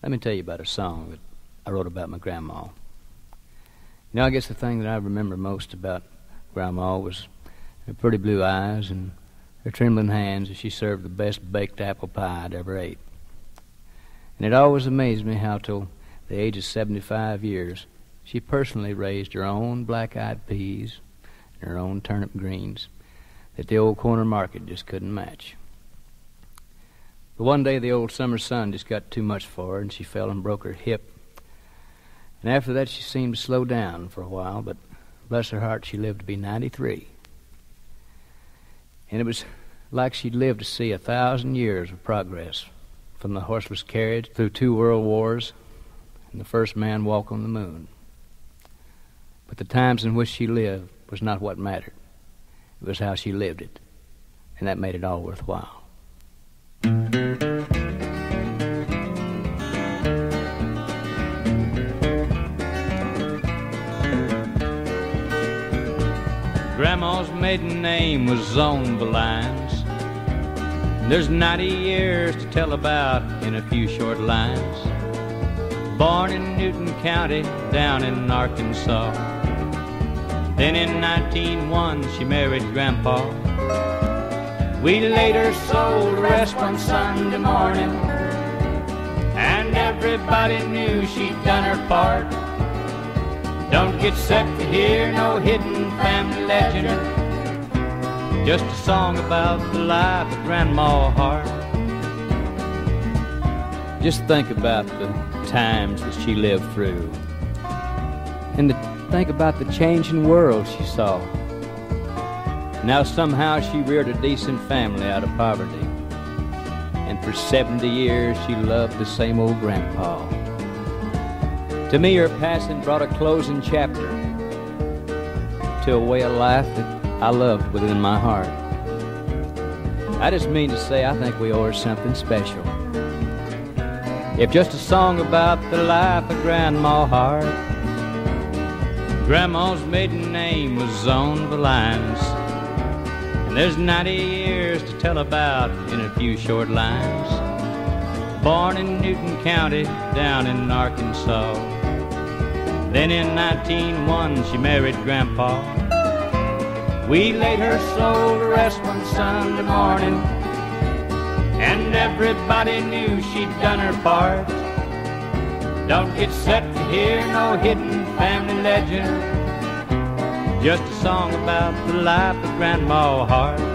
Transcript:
Let me tell you about a song that I wrote about my grandma. You know, I guess the thing that I remember most about Grandma was her pretty blue eyes and her trembling hands as she served the best baked apple pie I'd ever ate. And it always amazed me how, till the age of 75 years, she personally raised her own black-eyed peas and her own turnip greens that the old corner market just couldn't match. But one day the old summer sun just got too much for her, and she fell and broke her hip. And after that she seemed to slow down for a while, but bless her heart, she lived to be 93. And it was like she'd lived to see 1,000 years of progress, from the horseless carriage through 2 world wars and the first man walk on the moon. But the times in which she lived was not what mattered. It was how she lived it, and that made it all worthwhile. Grandma's maiden name was on the lines. There's 90 years to tell about in a few short lines. Born in Newton County, down in Arkansas. Then in 1901 she married Grandpa. We laid her soul to rest one Sunday morning, and everybody knew she'd done her part. Don't get set to hear no hidden family legend, just a song about the life of Grandma Harp. Just think about the times that she lived through, and to think about the changing world she saw. Now somehow she reared a decent family out of poverty, and for 70 years she loved the same old Grandpa. To me, her passing brought a closing chapter to a way of life that I loved within my heart. I just mean to say I think we owe her something special. If just a song about the life of Grandma Harp. Grandma's maiden name was on the lines, and there's 90 years to tell about in a few short lines. Born in Newton County, down in Arkansas. Then in 1901 she married Grandpa. We laid her soul to rest one Sunday morning, and everybody knew she'd done her part. Don't get set to hear no hidden family legend, just a song about the life of Grandma Harp.